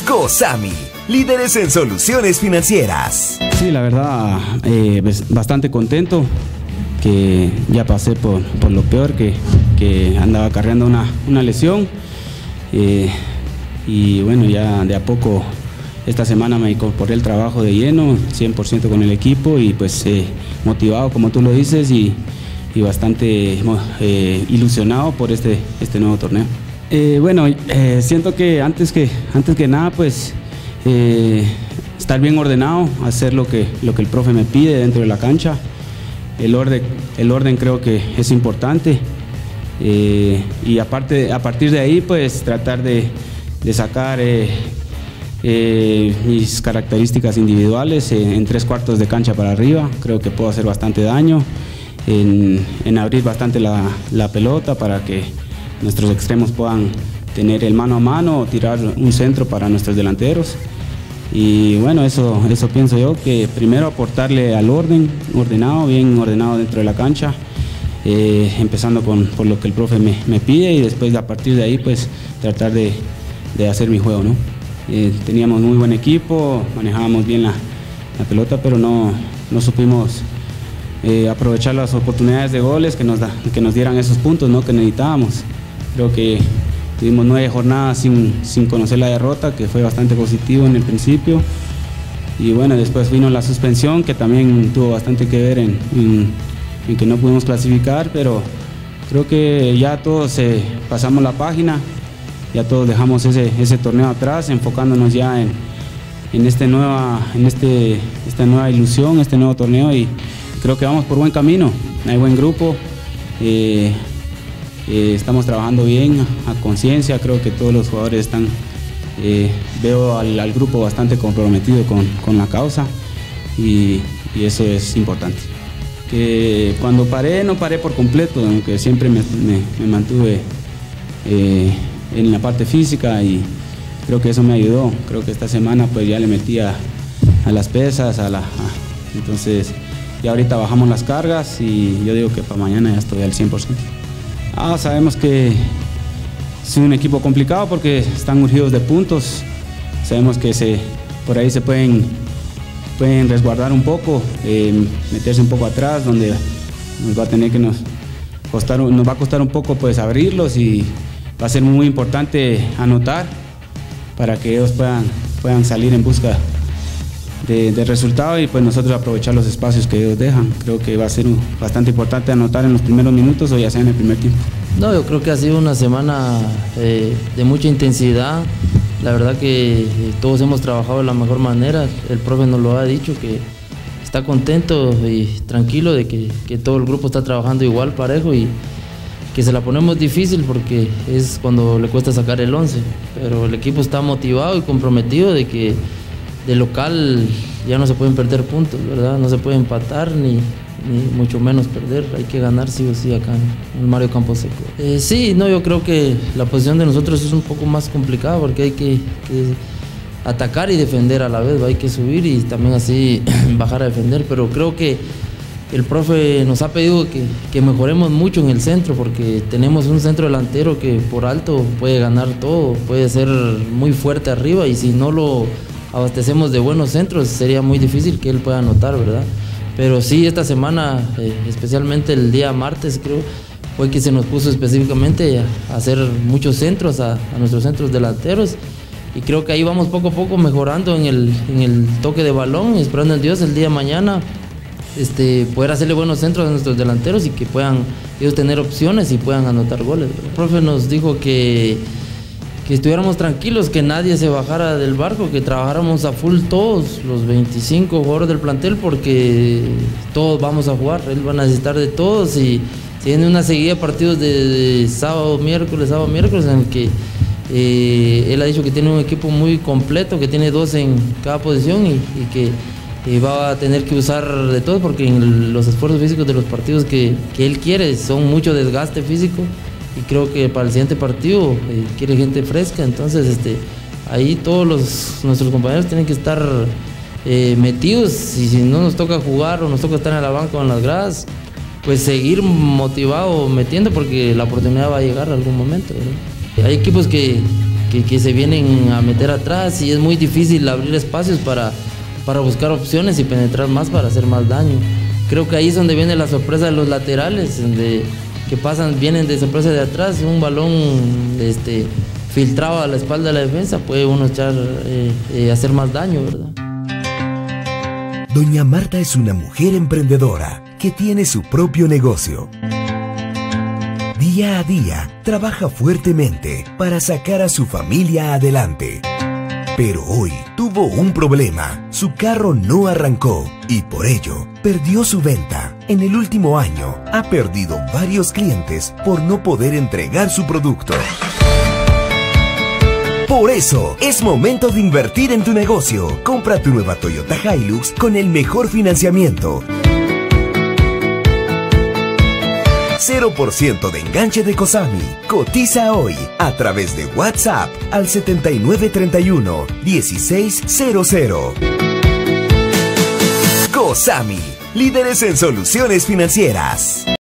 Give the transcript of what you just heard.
COSAMI, líderes en soluciones financieras. Sí, la verdad, bastante contento, que ya pasé por lo peor, que andaba acarreando una lesión, y bueno, ya de a poco esta semana me incorporé al trabajo de lleno, 100% con el equipo, y pues motivado, como tú lo dices, y bastante ilusionado por este nuevo torneo. Siento que antes que nada, pues estar bien ordenado, hacer lo que el profe me pide dentro de la cancha. El orden creo que es importante, y a partir de ahí, pues tratar de sacar mis características individuales en 3/4 de cancha para arriba. Creo que puedo hacer bastante daño en abrir bastante la pelota para que nuestros extremos puedan tener el mano a mano o tirar un centro para nuestros delanteros. Y bueno, eso pienso yo, que primero aportarle al bien ordenado dentro de la cancha, empezando por lo que el profe me pide, y después a partir de ahí pues tratar de hacer mi juego, ¿no? Teníamos muy buen equipo, manejábamos bien la pelota, pero no supimos aprovechar las oportunidades de goles que nos dieran esos puntos, ¿no?, que necesitábamos. Creo que tuvimos 9 jornadas sin conocer la derrota, que fue bastante positivo en el principio, y bueno, después vino la suspensión, que también tuvo bastante que ver en que no pudimos clasificar, pero creo que ya todos pasamos la página, ya todos dejamos ese torneo atrás, enfocándonos ya en esta nueva ilusión, este nuevo torneo, y creo que vamos por buen camino. Hay buen grupo, estamos trabajando bien, a conciencia. Creo que todos los jugadores están, veo al grupo bastante comprometido con la causa, y eso es importante. Que cuando no paré por completo, aunque siempre me mantuve en la parte física, y creo que eso me ayudó. Creo que esta semana pues ya le metí a las pesas, entonces ya ahorita bajamos las cargas, y yo digo que para mañana ya estoy al 100%. Sabemos que es un equipo complicado porque están urgidos de puntos. Sabemos que por ahí se pueden resguardar un poco, meterse un poco atrás, donde nos va a costar un poco pues abrirlos, y va a ser muy importante anotar para que ellos puedan salir en busca de resultado, y pues nosotros aprovechar los espacios que ellos dejan. Creo que va a ser bastante importante anotar en los primeros minutos, o ya sea en el primer tiempo. No, yo creo que ha sido una semana de mucha intensidad. La verdad que todos hemos trabajado de la mejor manera. El profe nos lo ha dicho, que está contento y tranquilo de que todo el grupo está trabajando igual, parejo, y que se la ponemos difícil porque es cuando le cuesta sacar el 11, pero el equipo está motivado y comprometido de que de local ya no se pueden perder puntos, ¿verdad? No se puede empatar ni mucho menos perder. Hay que ganar sí o sí acá en el Mario Camposeco. Sí, no, yo creo que la posición de nosotros es un poco más complicada porque hay que atacar y defender a la vez. Hay que subir y también así bajar a defender, pero creo que el profe nos ha pedido que mejoremos mucho en el centro, porque tenemos un centro delantero que por alto puede ganar todo, puede ser muy fuerte arriba, y si no lo abastecemos de buenos centros sería muy difícil que él pueda anotar, ¿verdad? Pero sí, esta semana, especialmente el día martes, creo, fue que se nos puso específicamente a hacer muchos centros a nuestros centros delanteros, y creo que ahí vamos poco a poco mejorando en el toque de balón, y esperando en Dios el día de mañana poder hacerle buenos centros a nuestros delanteros y que puedan ellos tener opciones y puedan anotar goles. El profe nos dijo que estuviéramos tranquilos, que nadie se bajara del barco, que trabajáramos a full todos los 25 jugadores del plantel, porque todos vamos a jugar. Él va a necesitar de todos, y tiene una seguida de partidos de sábado, miércoles, en el que él ha dicho que tiene un equipo muy completo, que tiene 2 en cada posición, y que va a tener que usar de todo, porque en los esfuerzos físicos de los partidos que él quiere son mucho desgaste físico, y creo que para el siguiente partido quiere gente fresca. Entonces ahí todos nuestros compañeros tienen que estar metidos, y si no nos toca jugar o nos toca estar en la banca o en las gradas, pues seguir motivado metiendo, porque la oportunidad va a llegar en algún momento, ¿verdad? Hay equipos que que se vienen a meter atrás y es muy difícil abrir espacios para buscar opciones y penetrar más para hacer más daño. Creo que ahí es donde viene la sorpresa de los laterales, vienen de sorpresa de atrás, un balón filtrado a la espalda de la defensa, puede uno hacer más daño, ¿verdad? Doña Marta es una mujer emprendedora que tiene su propio negocio. Día a día trabaja fuertemente para sacar a su familia adelante. Pero hoy tuvo un problema, su carro no arrancó y por ello perdió su venta. En el último año ha perdido varios clientes por no poder entregar su producto. Por eso, es momento de invertir en tu negocio. Compra tu nueva Toyota Hilux con el mejor financiamiento. 0% de enganche de Cosami. Cotiza hoy a través de WhatsApp al 7931-1600. Cosami, líderes en soluciones financieras.